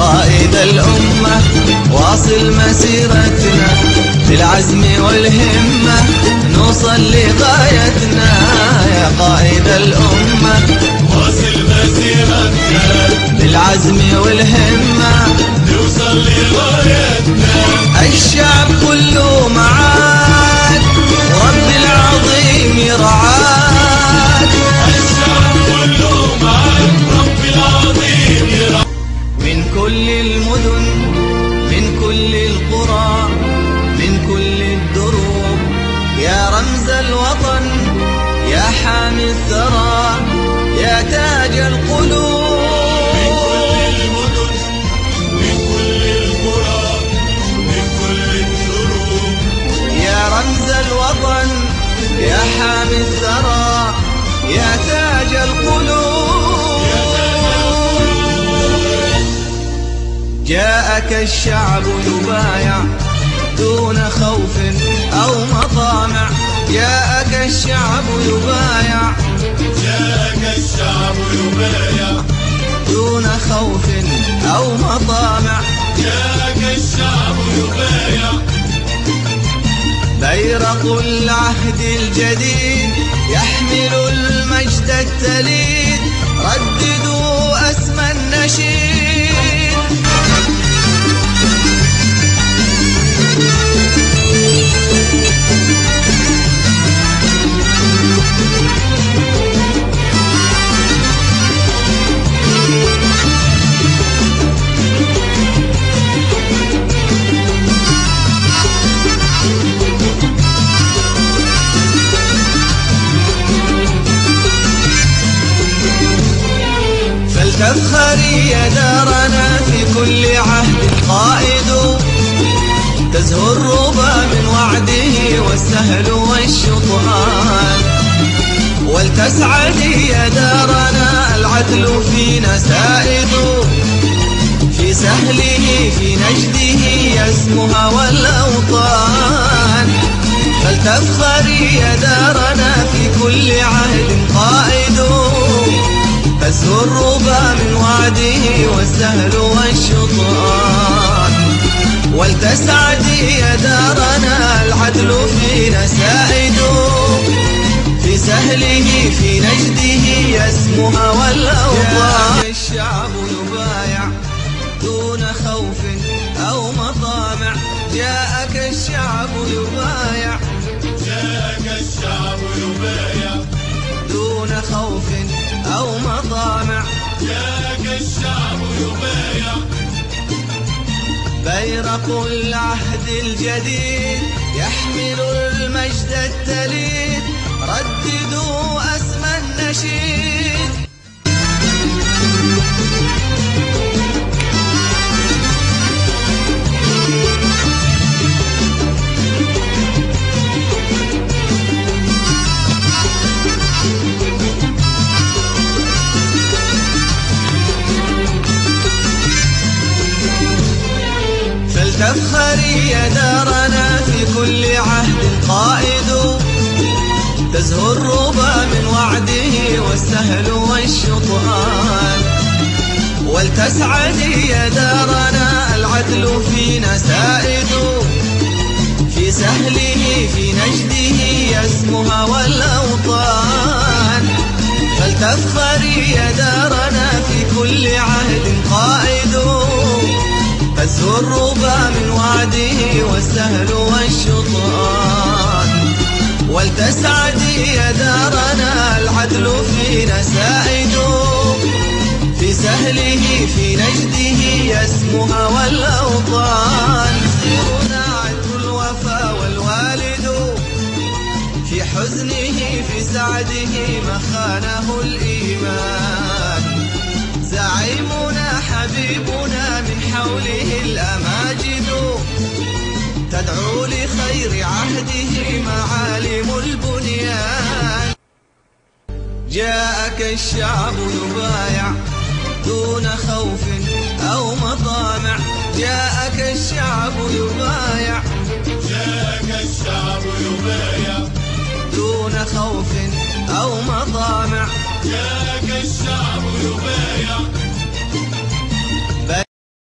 قائد الأمة واصل مسيرتنا بالعزم والهمة نوصل لغايتنا. يا قائد الأمة واصل مسيرتنا بالعزم والهمة نوصل لغايتنا. الشعب كله معاك ورب العظيم يرعاك. الشعب كله معاك رب العظيم يرعاك. من كل المدن من كل القرى من كل الدروب يا رمز الوطن يا حامي الثرى يا تاج القلوب. من كل المدن من كل القرى من كل الدروب يا رمز الوطن يا حامي الثرى يا تاج القلوب. جاءك الشعب يبايع دون خوف أو مطامع. جاءك الشعب يبايع جاءك الشعب يبايع دون خوف أو مطامع. جاءك الشعب يبايع. بيرق العهد الجديد يحمل المجد التليد رددوا أسمى النشيد. فلتفخري يا دارنا في كل عهد قائد تزهو الربا من وعده والسهل والشطآن. ولتسعدي يا دارنا العدل فينا سائد في سهله في نجده يسمها والأوطان. فلتفخري يا دارنا في كل عهد قائد تزهو الربا من وعده والسهل والشطآن. ولتسعدي يا دارنا العدل فينا سائد في سهله في نجده يسمها والأوطان. الشعب يبايع دون خوف أو مطامع. جاءك الشعب يبايع جاءك الشعب يبايع دون خوف أو مطامع. جاءك الشعب يبايع. بيرق العهد الجديد يحمل المجد التليد رددوا أسمى النشيد. فلتفخري يا دارنا في كل عهد قائد تزهو الربا من وعده والسهل والشطآن. ولتسعدي يا دارنا العدل فينا سائد في سهله في نجده يسمها والأوطان. فلتفخري يا دارنا في كل عهد قائد تزهو الربا من وعده والسهل والشطآن. ولتسعدي يا دارنا العدل فينا سائد في سهله في نجده يسمها والأوطان. سيرنا عطر الوفا والوالد في حزنه في سعده ما خانه الإيمان. زعيمنا حبيبنا من حوله الأماجد تدعو لخير عهده معالم البنيان. جاءك الشعب يبايع دون خوف أو مطامع. جاءك الشعب يبايع جاءك الشعب يبايع دون خوف أو مطامع. جاءك الشعب يبايع